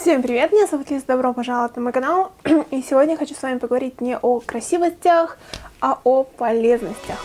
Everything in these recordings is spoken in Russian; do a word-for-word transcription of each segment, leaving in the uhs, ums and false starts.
Всем привет, меня зовут Лиза, добро пожаловать на мой канал. И сегодня я хочу с вами поговорить не о красивостях, а о полезностях.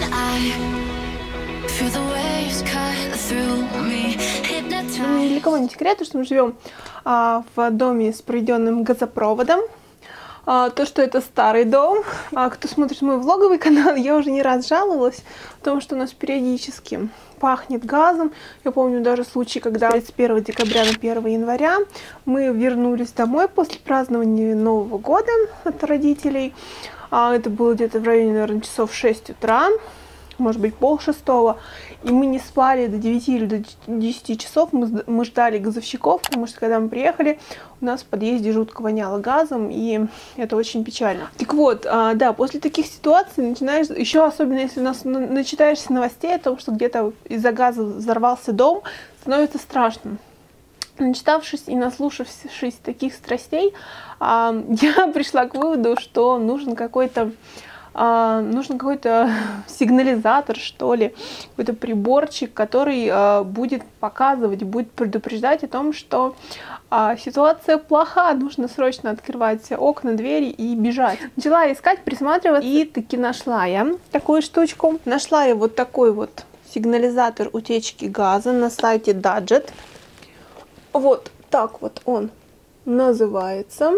Ну, ни для кого не секрет, что мы живем а, в доме с проведенным газопроводом. А, то, что это старый дом. А, кто смотрит мой влоговый канал, я уже не раз жаловалась о том, что у нас периодически пахнет газом. Я помню даже случай, когда тридцать первого декабря на первое января мы вернулись домой после празднования Нового года от родителей. А, это было где-то в районе, наверное, часов шесть утра. Может быть, пол шестого, и мы не спали до девяти или до десяти часов, мы, мы ждали газовщиков, потому что когда мы приехали, у нас в подъезде жутко воняло газом, и это очень печально. Так вот, а, да, после таких ситуаций начинаешь, еще особенно если у нас начитаешься новостей о том, что где-то из-за газа взорвался дом, становится страшно. Начитавшись и наслушавшись таких страстей, а, я пришла к выводу, что нужен какой-то Uh, нужен какой-то сигнализатор, что ли, какой-то приборчик, который uh, будет показывать, будет предупреждать о том, что uh, ситуация плоха, нужно срочно открывать окна, двери и бежать. Начала искать, присматриваться, и таки нашла я такую штучку. Нашла я вот такой вот сигнализатор утечки газа на сайте Даджет. Вот так вот он называется.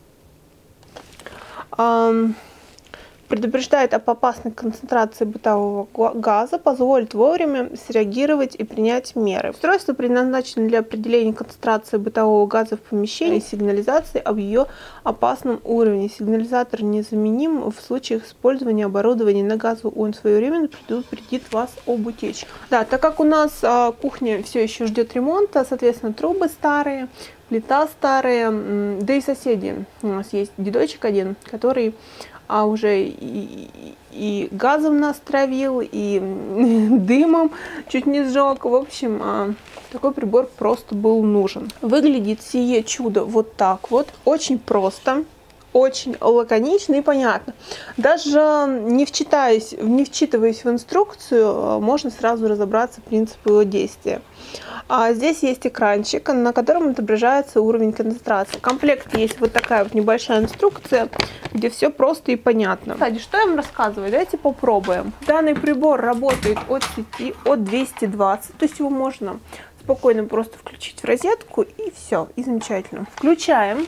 Um, Предупреждает об опасной концентрации бытового газа, позволит вовремя среагировать и принять меры. Устройство предназначено для определения концентрации бытового газа в помещении и сигнализации об ее опасном уровне. Сигнализатор незаменим в случаях использования оборудования на газу. Он своевременно предупредит вас об утечке. Да, так как у нас а, кухня все еще ждет ремонта, соответственно, трубы старые, плита старая, да и соседи. У нас есть дедочек один, который а уже и, и газом нас травил, и дымом чуть не сжег. В общем, такой прибор просто был нужен. Выглядит сие чудо вот так вот. Очень просто, очень лаконично и понятно. Даже не вчитаясь, не вчитываясь в инструкцию, можно сразу разобраться в принципе его действия. А здесь есть экранчик, на котором отображается уровень концентрации. В комплекте есть вот такая вот небольшая инструкция, где все просто и понятно. Кстати, что я вам рассказываю? Давайте попробуем. Данный прибор работает от сети, от двухсот двадцати, то есть его можно спокойно просто включить в розетку, и все, и замечательно. Включаем.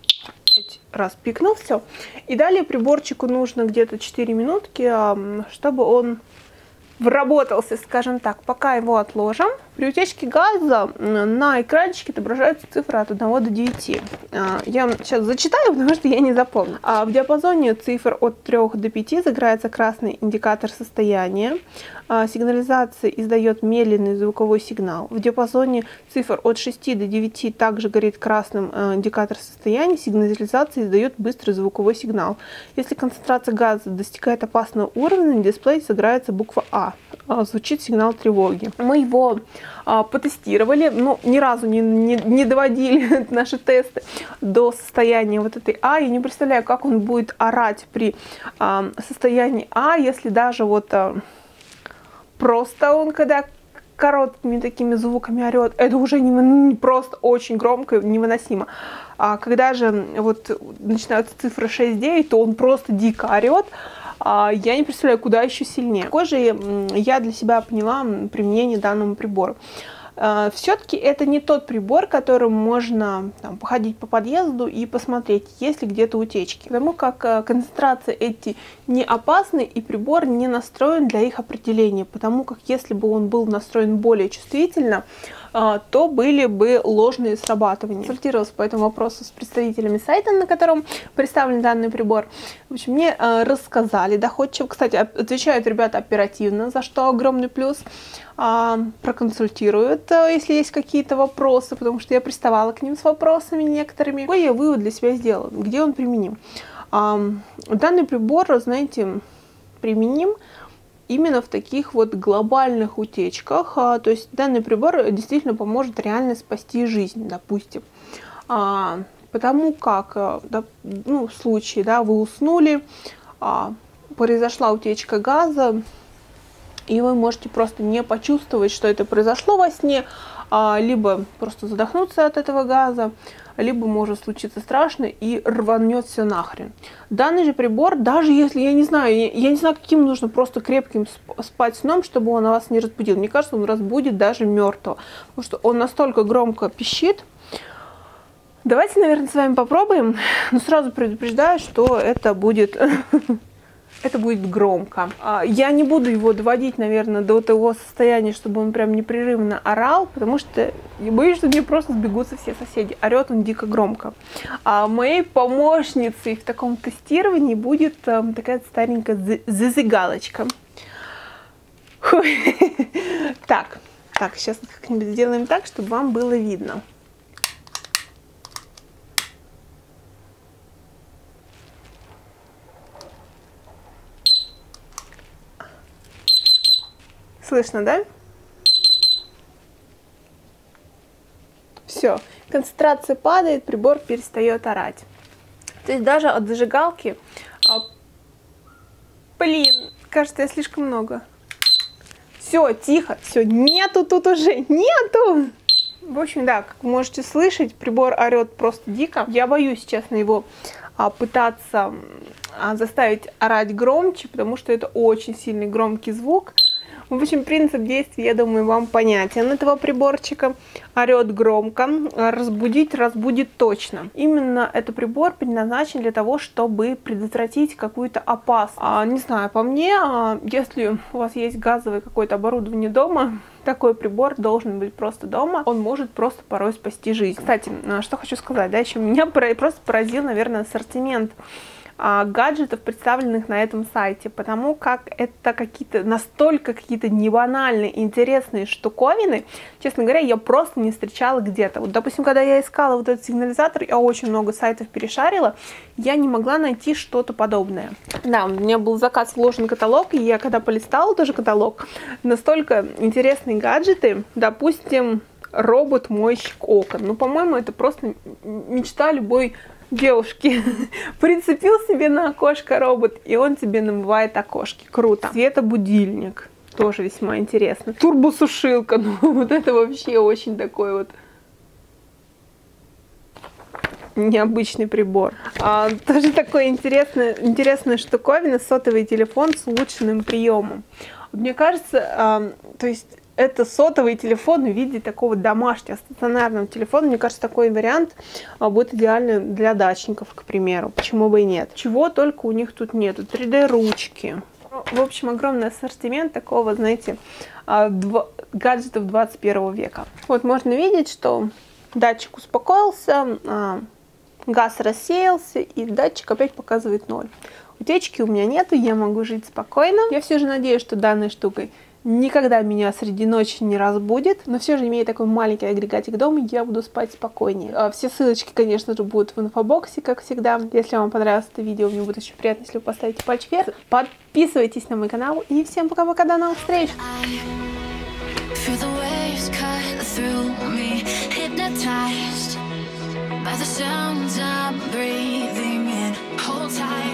Раз пикнул, все. И далее приборчику нужно где-то четыре минутки, чтобы он вработался, скажем так. Пока его отложим. При утечке газа на экранчике отображаются цифры от одного до девяти. Я вам сейчас зачитаю, потому что я не запомню. В диапазоне цифр от трёх до пяти загорается красный индикатор состояния. Сигнализация издает медленный звуковой сигнал. В диапазоне цифр от шести до девяти также горит красным индикатор состояния. Сигнализация издает быстрый звуковой сигнал. Если концентрация газа достигает опасного уровня, на дисплее загорается буква А. Звучит сигнал тревоги. Мы его а, потестировали, но ни разу не, не, не доводили наши тесты до состояния вот этой А. Я не представляю, как он будет орать при а, состоянии А, если даже вот а, просто он, когда короткими такими звуками орет, это уже не, просто очень громко, невыносимо. А когда же вот начинаются цифры шесть-девять, то он просто дико орет. Я не представляю, куда еще сильнее. Такое же я для себя поняла применение данному прибору. Все-таки это не тот прибор, которым можно там, походить по подъезду и посмотреть, есть ли где-то утечки. Потому как концентрации эти не опасны, и прибор не настроен для их определения. Потому как если бы он был настроен более чувствительно, то были бы ложные срабатывания. Консультировалась по этому вопросу с представителями сайта, на котором представлен данный прибор. В общем, мне рассказали доходчиво. Кстати, отвечают ребята оперативно, за что огромный плюс. Проконсультируют, если есть какие-то вопросы, потому что я приставала к ним с вопросами некоторыми. Какой я вывод для себя сделала? Где он применим? Данный прибор, знаете, применим именно в таких вот глобальных утечках. То есть данный прибор действительно поможет реально спасти жизнь, допустим. Потому как, ну, в случае, да, вы уснули, произошла утечка газа, и вы можете просто не почувствовать, что это произошло во сне, либо просто задохнуться от этого газа, либо может случиться страшно и рванет все нахрен. Данный же прибор, даже если, я не знаю, я, я не знаю, каким нужно просто крепким спать сном, чтобы он вас не разбудил. Мне кажется, он разбудит даже мертвого, потому что он настолько громко пищит. Давайте, наверное, с вами попробуем, но сразу предупреждаю, что это будет... Это будет громко. Я не буду его доводить, наверное, до того состояния, чтобы он прям непрерывно орал, потому что я боюсь, что мне просто сбегутся все соседи. Орет он дико громко. А моей помощницей в таком тестировании будет такая старенькая зазыгалочка. Так, так, сейчас как-нибудь сделаем так, чтобы вам было видно. Слышно, да? Все, концентрация падает, прибор перестает орать. То есть даже от зажигалки... А, блин, кажется, я слишком много. Все, тихо, все, нету тут уже, нету! В общем, да, как вы можете слышать, прибор орет просто дико. Я боюсь, честно, его а, пытаться а, заставить орать громче, потому что это очень сильный громкий звук. В общем, принцип действия, я думаю, вам понятен этого приборчика. Орет громко, разбудить разбудит точно. Именно этот прибор предназначен для того, чтобы предотвратить какую-то опасность. А, не знаю, по мне, а, если у вас есть газовое какое-то оборудование дома, такой прибор должен быть просто дома. Он может просто порой спасти жизнь. Кстати, что хочу сказать, да, еще меня просто поразил, наверное, ассортимент гаджетов, представленных на этом сайте, потому как это какие-то настолько какие-то небанальные, интересные штуковины. Честно говоря, я просто не встречала где-то. Вот, допустим, когда я искала вот этот сигнализатор, я очень много сайтов перешарила, я не могла найти что-то подобное. Да, у меня был заказ, вложен каталог, и я когда полистала тоже каталог, настолько интересные гаджеты, допустим, робот-мойщик окон. Ну, по-моему, это просто мечта любой девушки. Прицепил себе на окошко робот, и он тебе намывает окошки. Круто. Светобудильник. Тоже весьма интересно. Турбосушилка. Ну, вот это вообще очень такой вот необычный прибор. А, тоже такой интересный, интересная штуковина. Сотовый телефон с улучшенным приемом. Мне кажется, а, то есть это сотовый телефон в виде такого домашнего стационарного телефона. Мне кажется, такой вариант будет идеальный для дачников, к примеру. Почему бы и нет? Чего только у них тут нету. три дэ ручки. В общем, огромный ассортимент такого, знаете, гаджетов двадцать первого века. Вот можно видеть, что датчик успокоился, газ рассеялся, и датчик опять показывает ноль. Утечки у меня нету, я могу жить спокойно. Я все же надеюсь, что данной штукой никогда меня среди ночи не разбудит, но все же, имея такой маленький агрегатик дома, я буду спать спокойнее. Все ссылочки, конечно же, будут в инфобоксе, как всегда. Если вам понравилось это видео, мне будет очень приятно, если вы поставите пальчик вверх. Подписывайтесь на мой канал, и всем пока-пока, до новых встреч! By the sounds I'm breathing in, hold tight.